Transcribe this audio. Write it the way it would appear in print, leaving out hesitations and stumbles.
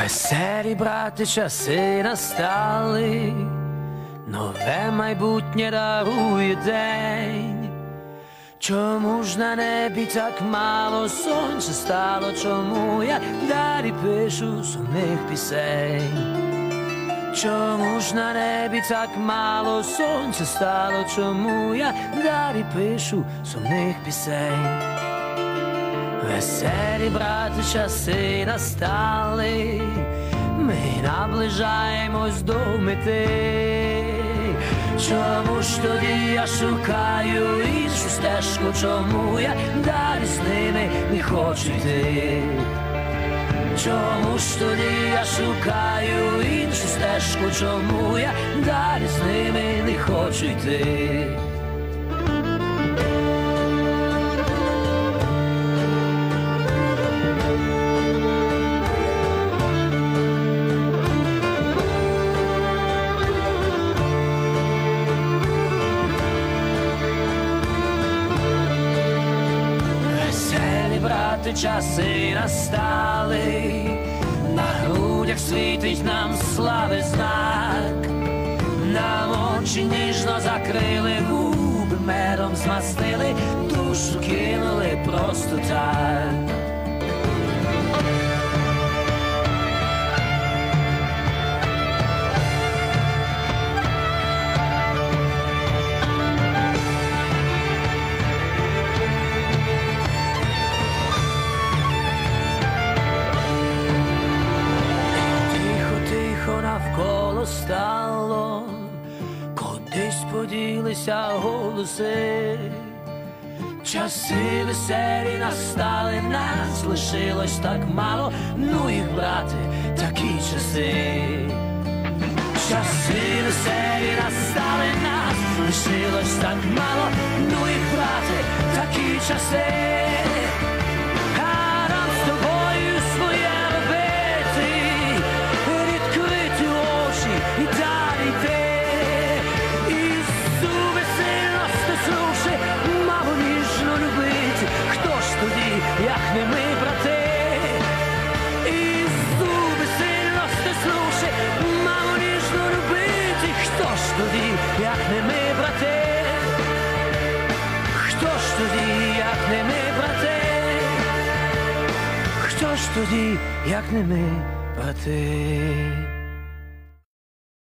Веселі, брати, часи настали, нове майбутнє дарує день. Чому ж на небі так мало сонця стало? Чому я далі пишу сумних пісень? Чому ж на небі так мало сонця стало? Чому я далі пишу сумних пісень? Веселі, брати, часи настали, ми наближаємось до мети. Чому ж тоді я шукаю іншу стежку? Чому я далі з ними не хочу йти? Чому ж тоді я шукаю іншу стежку? Чому я далі з ними не хочу йти? Брати, часи настали, на грудях світить нам слави знак, нам очі ніжно закрили, губи медом змастили, душу кинули просто так. Навколо стало, кудись поділися голоси. Часи веселі настали, нас лишилось так мало, ну їх, брати, такі часи. Часи веселі настали, нас лишилось так мало, ну їх, брати, такі часи. Як не ми, брати, і зуби сильно стиснувши, мамо ніжно любити. Хто ж тоді, як не ми, брати? Хто ж тоді, як не ми, брати? Хто ж тоді, як не ми, брати?